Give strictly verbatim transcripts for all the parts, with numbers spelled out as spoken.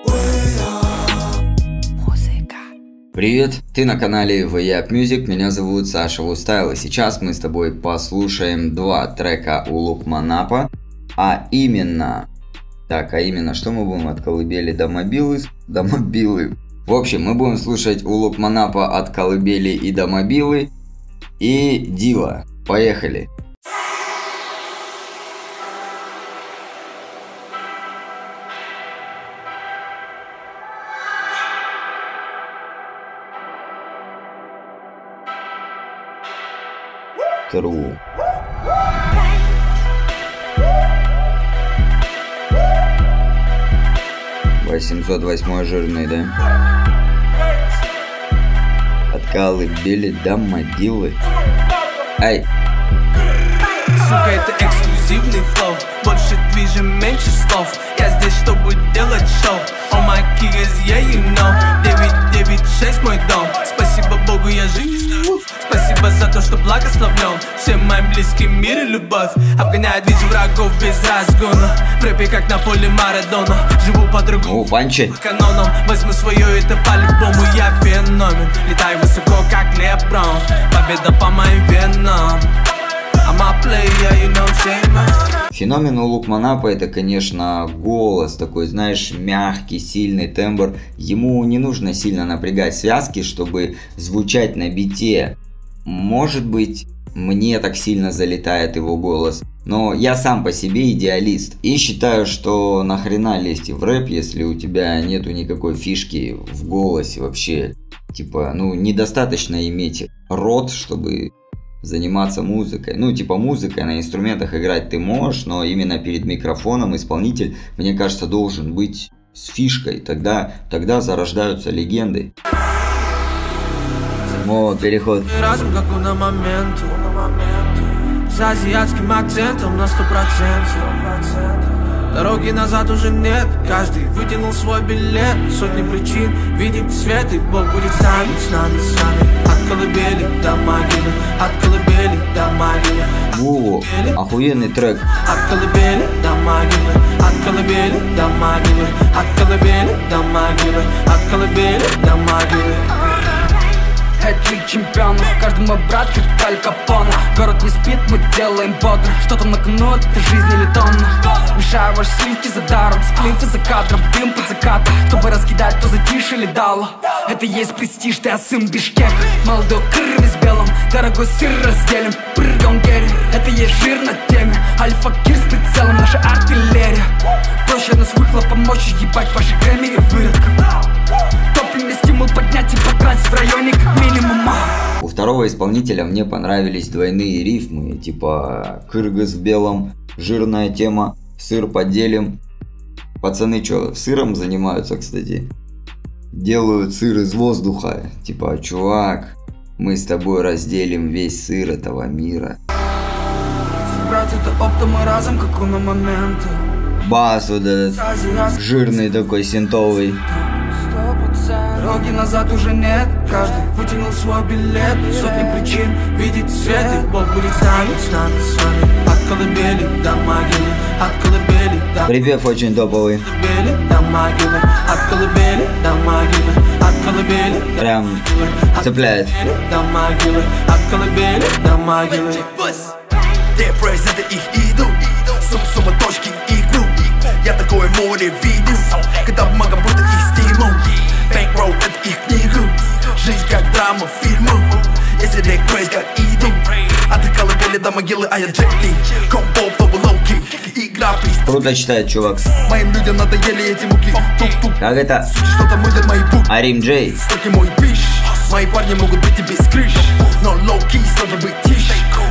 Привет, ты на канале Way Up Music, меня зовут Саша Вустайл, и сейчас мы с тобой послушаем два трека у Лукманапа, а именно, так, а именно, что мы будем от колыбели до мобилы, до мобилы, в общем, мы будем слушать у Лукманапа от колыбели и до мобилы и Дила, поехали. Тру. восемьсот восьмой жирный, да? От колыбели до могилы. Ай! Сука, это эксклюзивный флоу. Больше движем, меньше слов. Я здесь, чтобы делать шоу. All my kids, yeah, you know. девять девять шесть мой дом. Спасибо Богу, я жив и здоров. Спасибо за то, что благословлен. Всем моим близким мир и любовь. Обгоняет, вижу врагов без разгона. В рэпе, как на поле Марадона. Живу по-другому, по канонам. Возьму свое, это по-любому, я феномен. Летаю высоко, как Леброн. Победа по моим венам. Феномен у Лукманапа — это, конечно, голос такой, знаешь, мягкий, сильный тембр. Ему не нужно сильно напрягать связки, чтобы звучать на бите. Может быть, мне так сильно залетает его голос, но я сам по себе идеалист. И считаю, что нахрена лезть в рэп, если у тебя нету никакой фишки в голосе вообще. Типа, ну, недостаточно иметь рот, чтобы заниматься музыкой. Ну, типа, музыкой на инструментах играть ты можешь, но именно перед микрофоном исполнитель, мне кажется, должен быть с фишкой. Тогда, тогда зарождаются легенды. О, переход. Разум, как на момент, с азиатским акцентом на сто процентов. Дороги назад уже нет, каждый вытянул свой билет. Сотни причин, видим свет, и Бог будет с нами, с нами, с нами. От колыбели до могилы, от колыбели до могилы. Во, охуенный трек. От колыбели до могилы, от колыбели до могилы, от колыбели до могилы, от колыбели до могилы. Хэт-трик чемпионов, каждый мой брат как Аль Капоне. Город не спит, мы делаем бодро. Что-то на кону, это жизнь или тонна. Мешаю ваши сливки за даром, сплинты за кадром, дым под закатом. Чтобы раскидать, то затишили дало. Это есть престиж, ты сын Бишкек. Молодой кры весь белом, дорогой сыр разделим. Прыгом герри, это есть жир на теме. Альфа-кир с прицелом, наша артиллерия. Проще нас выхлопом мочи, ебать ваши Грэмми и выродков. Топливный стимул поднять и потратить в районе как минимум. У второго исполнителя мне понравились двойные рифмы, типа кыргыз в белом, жирная тема, сыр поделим. Пацаны что, сыром занимаются, кстати? Делают сыр из воздуха. Типа, чувак, мы с тобой разделим весь сыр этого мира. Брать это оптом и разом, как на момент. Бас вот этот жирный такой, синтовый. Дороги назад уже нет, каждый вытянул свой билет. Сотни причин видеть свет, и Бог будет с нами, с нами, с нами. От колыбели до могилы, от колыбели до могилы. Припев очень топовый. От колыбели до могилы, от колыбели до могилы, от колыбели прям цепляет. До могилы, от колыбели до могилы. Депресс — это их идол, сумма точки игру. Я такое море видел, когда бумага будто их стимул. Бэнкроу — это их книга, жизнь как драма фильма. Если депресс как идол, а ты колыбели до могилы, а я джетли. Комбо, флоу, лоуки, игра приз. Круто читает, чувак. Моим людям надоели эти муки. Как это? Что-то мылят мои буки. Арим Джей. Столько мой пиш. Мои парни могут быть и без крыш, но лоу-ки, сложно быть тише.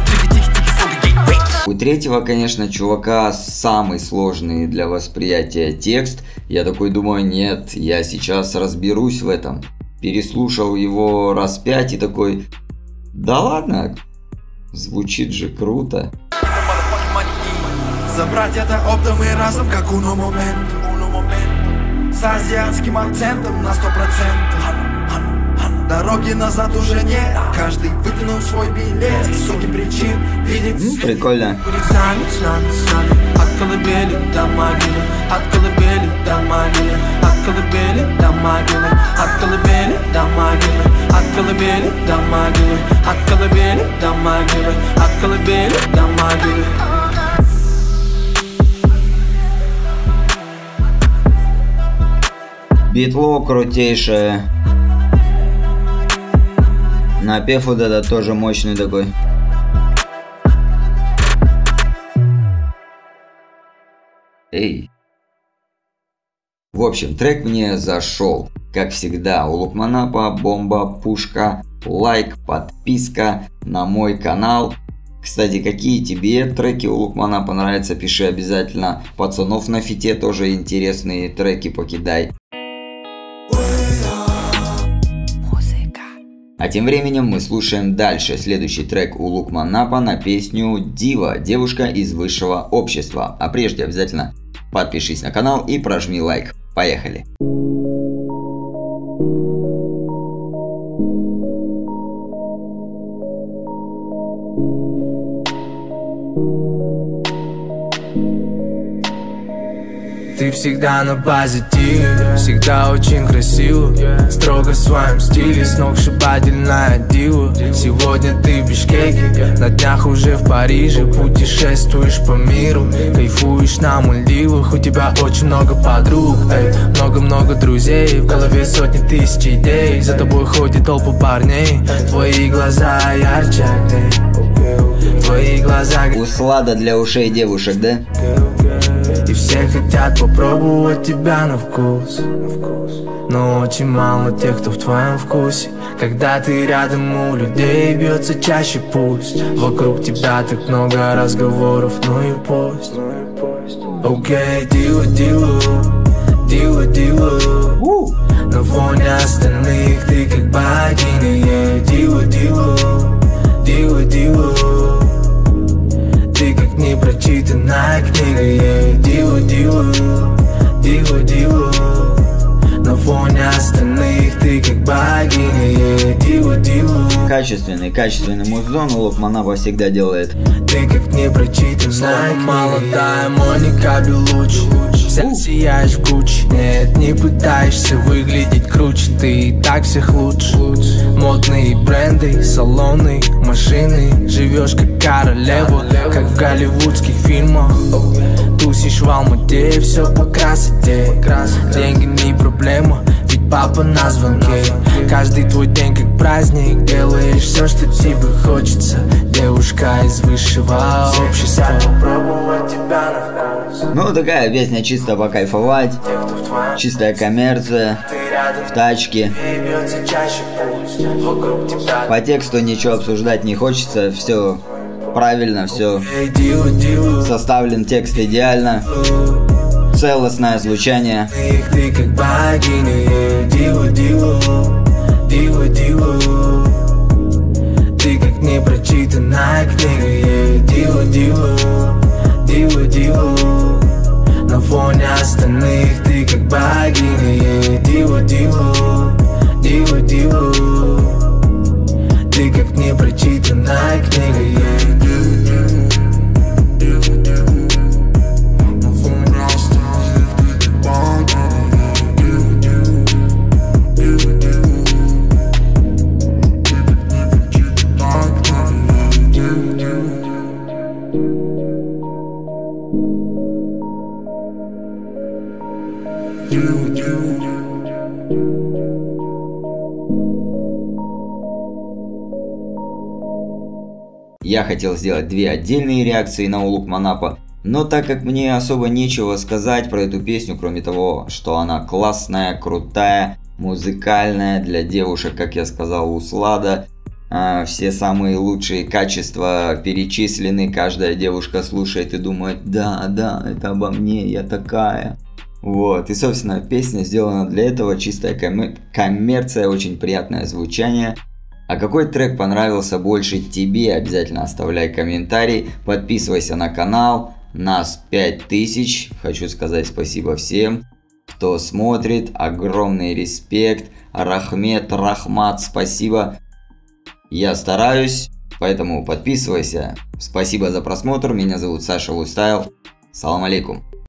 У третьего, конечно, чувака самый сложный для восприятия текст. Я такой думаю, нет, я сейчас разберусь в этом. Переслушал его раз пять и такой, да ладно, звучит же круто. Забрать это оптом и разом, как уно момент. С азиатским акцентом на сто процентов. Дороги назад уже нет, каждый вытянул свой билет. Сотни причин видеть ну, прикольно. С нами, с нами, с нами. От колыбели до могилы, от колыбели до могилы, от колыбели. могилы, от колыбели до могилы, от колыбели до могилы. Битло крутейшее. Напев вот этот тоже мощный такой. Эй. В общем, трек мне зашел. Как всегда, у Лукманапа бомба, пушка, лайк, подписка на мой канал. Кстати, какие тебе треки у Лукманапа нравятся, пиши обязательно. Пацанов на фите тоже интересные треки покидай. А тем временем мы слушаем дальше. Следующий трек у Лукманапа на песню «Дива», девушка из высшего общества. А прежде обязательно подпишись на канал и прожми лайк. Поехали! Ты всегда на позитиве, всегда очень красиво, строго в своем стиле, сногсшибательная дива. Сегодня ты в Бишкеке, на днях уже в Париже, путешествуешь по миру, кайфуешь на Мальдивах. У тебя очень много подруг, много-много друзей, в голове сотни тысяч идей, за тобой ходит толпа парней, твои глаза ярче, твои глаза. Услада для ушей девушек, да? И все хотят попробовать тебя на вкус, но очень мало тех, кто в твоем вкусе. Когда ты рядом, у людей бьется чаще пульс. Вокруг тебя так много разговоров, ну и пусть. Окей, дива, дива, дива, дива. На фоне остальных ты как богиня. Дива, дива, дива, дива. Ты как непрочитанная книга, yeah. Дива, дива, дива, дива. На фоне остальных ты как богиня, yeah. Дива, дива. Качественный, качественный музон у Лукманапа всегда делает. Ты как непрочитанная книга, молодая Моника Белуччи. Вся сияешь в Гуччи. Нет, не пытаешься выглядеть круче, ты и так всех лучше. Модные бренды, салоны, машины. Живешь как королева, как в голливудских фильмах. Тусишь в Алмате, все по красоте. Деньги не проблема, ведь папа на звонке. Каждый твой день как праздник, делаешь все, что тебе хочется. Девушка из высшего общества. Попробовать тебя на вкус. Ну, такая песня чисто покайфовать. Чистая коммерция. В тачке. По тексту ничего обсуждать не хочется. Все правильно, все. Составлен текст идеально. Целостное звучание. Ты как богиня, дива, дива, дива, дива. Ты как непрочитанная книга, дива, дива, дива, дива. На фоне остальных ты как богиня, дива, дива, дива, дива. Ты как непрочитанная книга, Я хотел сделать две отдельные реакции на Лукманапа, но так как мне особо нечего сказать про эту песню, кроме того, что она классная, крутая, музыкальная, для девушек, как я сказал, услада, все самые лучшие качества перечислены, каждая девушка слушает и думает: да, да, это обо мне, я такая. Вот, и собственно песня сделана для этого, чистая коммер- коммерция, очень приятное звучание. А какой трек понравился больше тебе? Обязательно оставляй комментарий, подписывайся на канал, нас пять тысяч. Хочу сказать спасибо всем, кто смотрит, огромный респект. Рахмет, Рахмат, спасибо. Я стараюсь, поэтому подписывайся. Спасибо за просмотр, меня зовут Саша Лустайл. Салам алейкум.